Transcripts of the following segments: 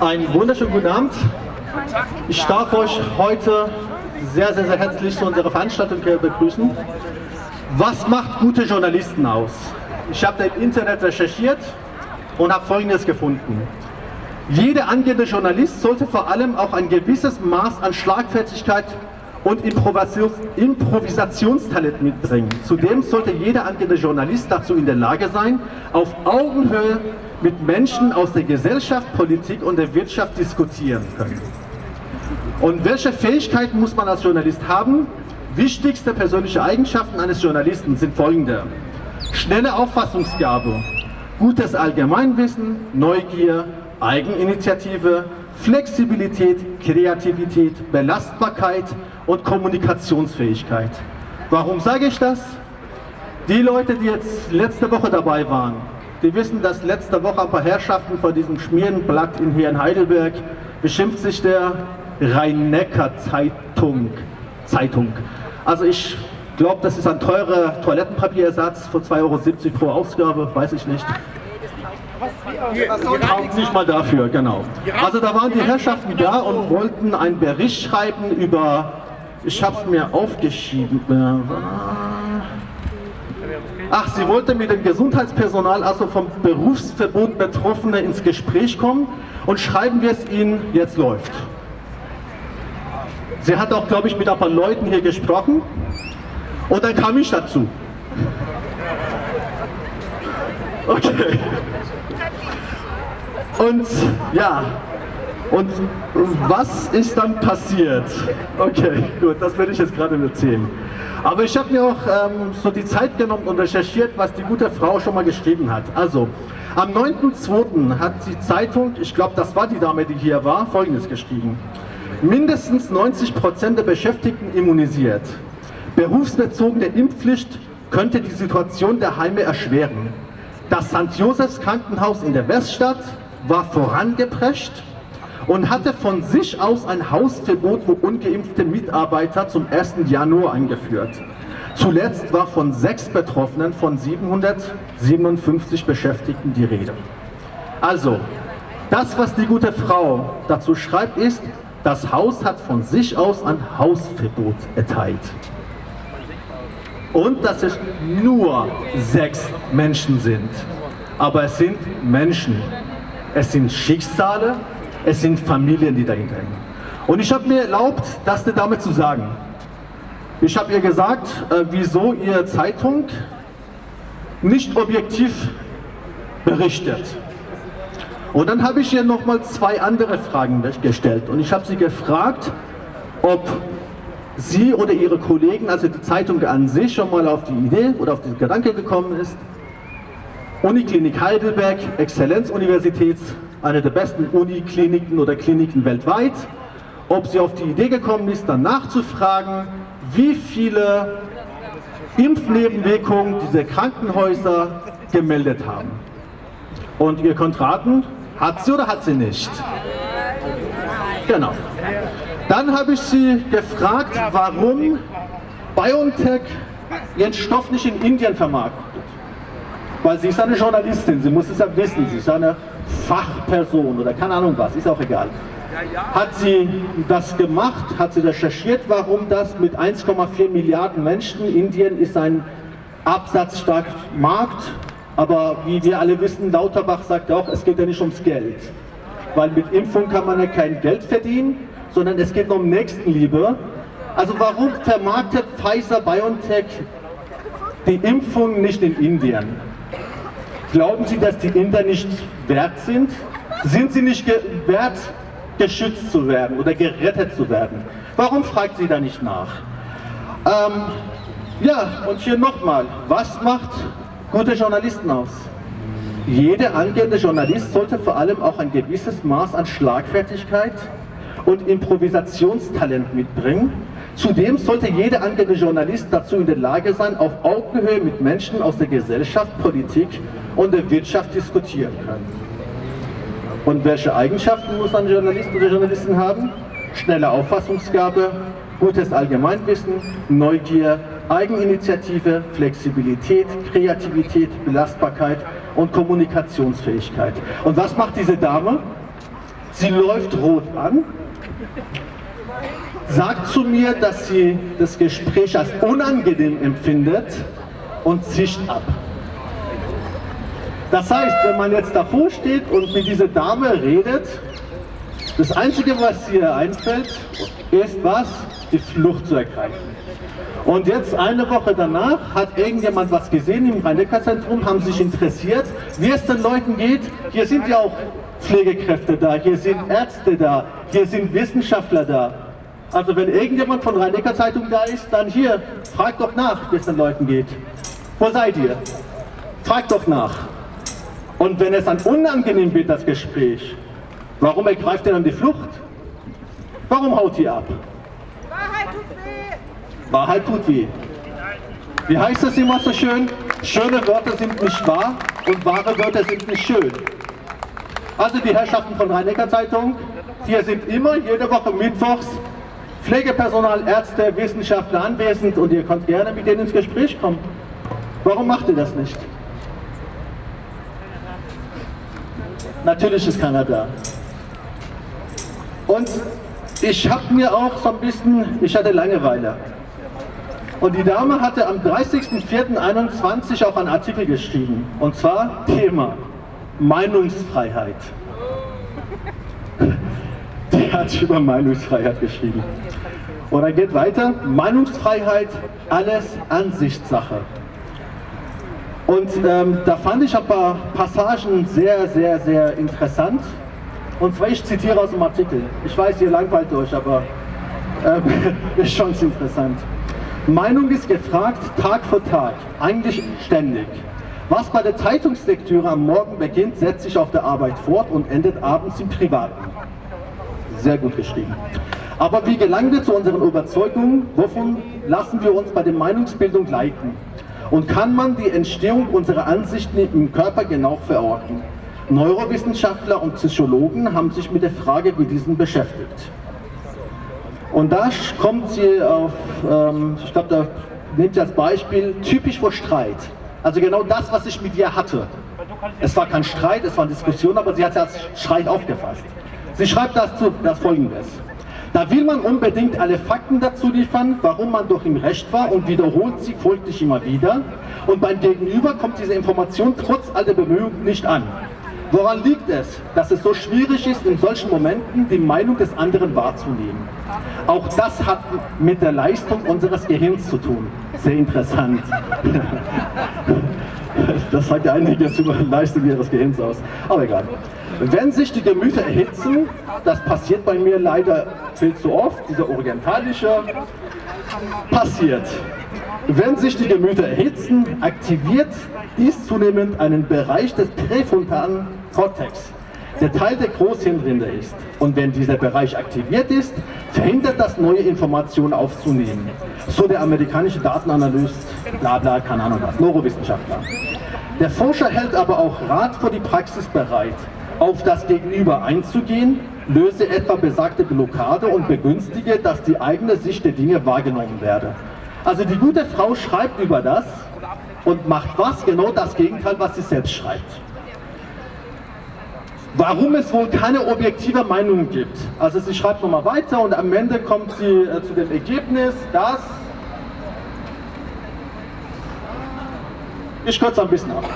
Einen wunderschönen guten Abend. Ich darf euch heute sehr, sehr, sehr herzlich zu unserer Veranstaltung hier begrüßen. Was macht gute Journalisten aus? Ich habe im Internet recherchiert und habe Folgendes gefunden. Jeder angehende Journalist sollte vor allem auch ein gewisses Maß an Schlagfertigkeit und Improvisationstalent mitbringen. Zudem sollte jeder angehende Journalist dazu in der Lage sein, auf Augenhöhe mit Menschen aus der Gesellschaft, Politik und der Wirtschaft diskutieren können. Und welche Fähigkeiten muss man als Journalist haben? Wichtigste persönliche Eigenschaften eines Journalisten sind folgende: schnelle Auffassungsgabe, gutes Allgemeinwissen, Neugier, Eigeninitiative, Flexibilität, Kreativität, Belastbarkeit und Kommunikationsfähigkeit. Warum sage ich das? Die Leute, die jetzt letzte Woche dabei waren, die wissen, dass letzte Woche ein paar Herrschaften von diesem Schmierenblatt hier in Heidelberg beschimpft sich der Rhein-Neckar-Zeitung. Also ich glaube, das ist ein teurer Toilettenpapierersatz von 2,70 € pro Ausgabe, weiß ich nicht. Nicht mal dafür, genau. Also da waren die Herrschaften da und wollten einen Bericht schreiben über, ich habe es mir aufgeschrieben, ach, sie wollte mit dem Gesundheitspersonal, also vom Berufsverbot Betroffene, ins Gespräch kommen und schreiben, wie es ihnen jetzt läuft. Sie hat auch, glaube ich, mit ein paar Leuten hier gesprochen und dann kam ich dazu. Okay. Und ja, und was ist dann passiert? Okay, gut, das werde ich jetzt gerade erzählen. Aber ich habe mir auch so die Zeit genommen und recherchiert, was die gute Frau schon mal geschrieben hat. Also, am 9.2. hat die Zeitung, ich glaube, das war die Dame, die hier war, Folgendes geschrieben: Mindestens 90% der Beschäftigten immunisiert. Berufsbezogene Impfpflicht könnte die Situation der Heime erschweren. Das St. Josephs Krankenhaus in der Weststadt war vorangeprescht und hatte von sich aus ein Hausverbot für ungeimpfte Mitarbeiter zum 1. Januar eingeführt. Zuletzt war von 6 Betroffenen von 757 Beschäftigten die Rede. Also, das, was die gute Frau dazu schreibt, ist, das Haus hat von sich aus ein Hausverbot erteilt. Und dass es nur 6 Menschen sind. Aber es sind Menschen. Es sind Schicksale, es sind Familien, die dahinter hängen. Und ich habe mir erlaubt, das der Dame zu sagen. Ich habe ihr gesagt, wieso ihre Zeitung nicht objektiv berichtet. Und dann habe ich ihr nochmal 2 andere Fragen gestellt. Und ich habe sie gefragt, ob sie oder ihre Kollegen, also die Zeitung an sich, schon mal auf die Idee oder auf den Gedanke gekommen ist, Uniklinik Heidelberg, Exzellenzuniversität, eine der besten Unikliniken oder Kliniken weltweit, ob sie auf die Idee gekommen ist, dann nachzufragen, wie viele Impfnebenwirkungen diese Krankenhäuser gemeldet haben. Und ihr könnt raten, hat sie oder hat sie nicht? Genau. Dann habe ich sie gefragt, warum BioNTech ihren Stoff nicht in Indien vermarktet. Weil sie ist eine Journalistin, sie muss es ja wissen, sie ist eine Fachperson oder keine Ahnung was, ist auch egal. Hat sie das gemacht, hat sie recherchiert, warum das mit 1,4 Milliarden Menschen, Indien ist ein absatzstarker Markt, aber wie wir alle wissen, Lauterbach sagt auch, es geht ja nicht ums Geld. Weil mit Impfung kann man ja kein Geld verdienen, sondern es geht nur um Nächstenliebe. Also warum vermarktet Pfizer-BioNTech die Impfung nicht in Indien? Glauben Sie, dass die Inder nicht wert sind? Sind sie nicht wert, geschützt zu werden oder gerettet zu werden? Warum fragt sie da nicht nach? Ja, und hier nochmal, was macht gute Journalisten aus? Jeder angehende Journalist sollte vor allem auch ein gewisses Maß an Schlagfertigkeit und Improvisationstalent mitbringen. Zudem sollte jeder angehende Journalist dazu in der Lage sein, auf Augenhöhe mit Menschen aus der Gesellschaft, Politik und der Wirtschaft diskutieren können. Und welche Eigenschaften muss ein Journalist oder Journalistin haben? Schnelle Auffassungsgabe, gutes Allgemeinwissen, Neugier, Eigeninitiative, Flexibilität, Kreativität, Belastbarkeit und Kommunikationsfähigkeit. Und was macht diese Dame? Sie läuft rot an, sagt zu mir, dass sie das Gespräch als unangenehm empfindet und zischt ab. Das heißt, wenn man jetzt davor steht und mit dieser Dame redet, das Einzige, was ihr einfällt, ist was? Die Flucht zu ergreifen. Und jetzt eine Woche danach hat irgendjemand was gesehen im Rhein-Neckar-Zentrum, haben sich interessiert, wie es den Leuten geht. Hier sind ja auch Pflegekräfte da, hier sind Ärzte da, hier sind Wissenschaftler da. Also wenn irgendjemand von Rhein-Neckar-Zeitung da ist, dann hier, fragt doch nach, wie es den Leuten geht. Wo seid ihr? Fragt doch nach. Und wenn es dann unangenehm wird, das Gespräch, warum ergreift ihr dann die Flucht? Warum haut ihr ab? Wahrheit tut weh! Wahrheit tut weh. Wie heißt es immer so schön? Schöne Wörter sind nicht wahr und wahre Wörter sind nicht schön. Also die Herrschaften von Rhein-Neckar-Zeitung, hier sind immer jede Woche mittwochs Pflegepersonal, Ärzte, Wissenschaftler anwesend und ihr könnt gerne mit denen ins Gespräch kommen. Warum macht ihr das nicht? Natürlich ist keiner da. Und ich habe mir auch so ein bisschen, ich hatte Langeweile. Und die Dame hatte am 30.04.21 auch einen Artikel geschrieben. Und zwar Thema Meinungsfreiheit. Die hat über Meinungsfreiheit geschrieben. Und dann geht weiter, Meinungsfreiheit, alles Ansichtssache. Und da fand ich ein paar Passagen sehr, sehr, sehr interessant. Und zwar, ich zitiere aus dem Artikel. Ich weiß, ihr langweilt euch, aber ist schon interessant. Meinung ist gefragt, Tag für Tag, eigentlich ständig. Was bei der Zeitungslektüre am Morgen beginnt, setzt sich auf der Arbeit fort und endet abends im Privaten. Sehr gut geschrieben. Aber wie gelangen wir zu unseren Überzeugungen? Wovon lassen wir uns bei der Meinungsbildung leiten? Und kann man die Entstehung unserer Ansichten im Körper genau verorten? Neurowissenschaftler und Psychologen haben sich mit der Frage wie diesen beschäftigt. Und da kommt sie auf, ich glaube, da nimmt sie als Beispiel, typisch für Streit. Also genau das, was ich mit ihr hatte. Es war kein Streit, es war eine Diskussion, aber sie hat es als Streit aufgefasst. Sie schreibt das Folgendes. Da will man unbedingt alle Fakten dazu liefern, warum man doch im Recht war und wiederholt sie folglich immer wieder. Und beim Gegenüber kommt diese Information trotz all der Bemühungen nicht an. Woran liegt es, dass es so schwierig ist, in solchen Momenten die Meinung des anderen wahrzunehmen? Auch das hat mit der Leistung unseres Gehirns zu tun. Sehr interessant. Das sagt einiges über die Leistung ihres Gehirns aus. Aber egal. Wenn sich die Gemüter erhitzen, das passiert bei mir leider viel zu oft, dieser orientalische, passiert. Wenn sich die Gemüter erhitzen, aktiviert dies zunehmend einen Bereich des präfrontalen Kortex, der Teil der Großhirnrinde ist. Und wenn dieser Bereich aktiviert ist, verhindert das, neue Informationen aufzunehmen. So der amerikanische Datenanalyst, bla bla, keine Ahnung was, Neurowissenschaftler. Der Forscher hält aber auch Rat für die Praxis bereit, auf das Gegenüber einzugehen, löse etwa besagte Blockade und begünstige, dass die eigene Sicht der Dinge wahrgenommen werde. Also die gute Frau schreibt über das und macht was? Genau das Gegenteil, was sie selbst schreibt. Warum es wohl keine objektive Meinung gibt. Also sie schreibt nochmal weiter und am Ende kommt sie zu dem Ergebnis, dass... Ich kürze ein bisschen ab.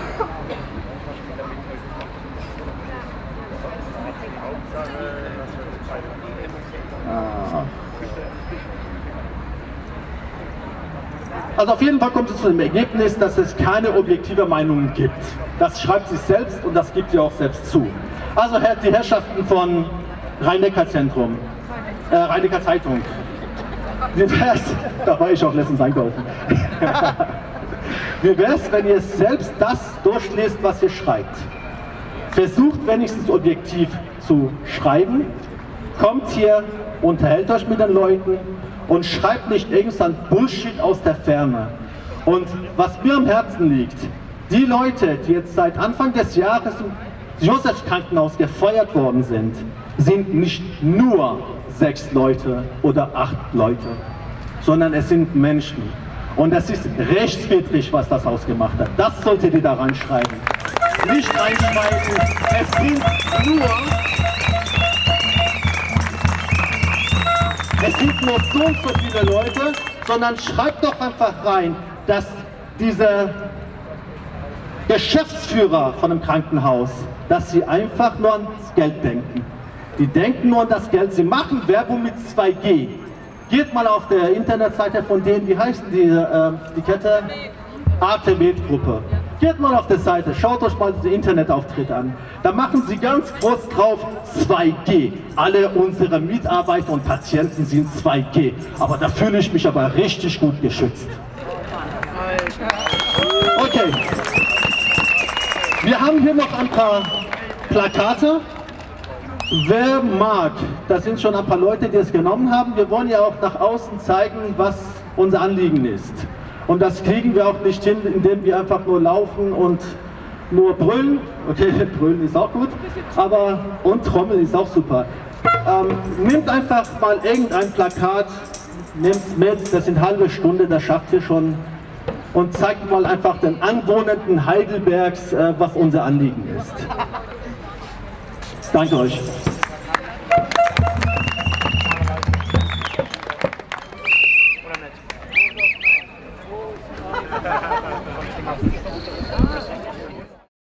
Also auf jeden Fall kommt es zu dem Ergebnis, dass es keine objektive Meinung gibt. Das schreibt sie selbst und das gibt sie auch selbst zu. Also die Herrschaften von Rhein-Neckar-Zentrum, Rhein-Neckar-Zeitung. Wie wär's, da war ich auch letztens einkaufen. Wie wär's, wenn ihr selbst das durchlest, was ihr schreibt? Versucht wenigstens objektiv zu schreiben, kommt hier, unterhält euch mit den Leuten und schreibt nicht irgendein Bullshit aus der Ferne. Und was mir am Herzen liegt, die Leute, die jetzt seit Anfang des Jahres im Josefs-Krankenhaus gefeuert worden sind, sind nicht nur 6 Leute oder 8 Leute, sondern es sind Menschen. Und es ist rechtswidrig, was das ausgemacht hat. Das solltet ihr da reinschreiben. Nicht reinschreiben, es sind nur sieht nur so und so viele Leute, sondern schreibt doch einfach rein, dass diese Geschäftsführer von einem Krankenhaus, dass sie einfach nur ans Geld denken. Die denken nur an das Geld, sie machen Werbung mit 2G. Geht mal auf der Internetseite von denen, wie heißt die Kette? Artemed-Gruppe. Geht mal auf der Seite, schaut euch mal den Internetauftritt an. Da machen sie ganz groß drauf 2G. Alle unsere Mitarbeiter und Patienten sind 2G. Aber da fühle ich mich aber richtig gut geschützt. Okay. Wir haben hier noch ein paar Plakate. Wer mag, da sind schon ein paar Leute, die es genommen haben. Wir wollen ja auch nach außen zeigen, was unser Anliegen ist. Und das kriegen wir auch nicht hin, indem wir einfach nur laufen und nur brüllen. Okay, brüllen ist auch gut, aber und Trommeln ist auch super. Nehmt einfach mal irgendein Plakat, nehmt es mit, das sind halbe Stunde, das schafft ihr schon. Und zeigt mal einfach den Anwohnenden Heidelbergs, was unser Anliegen ist. Danke euch.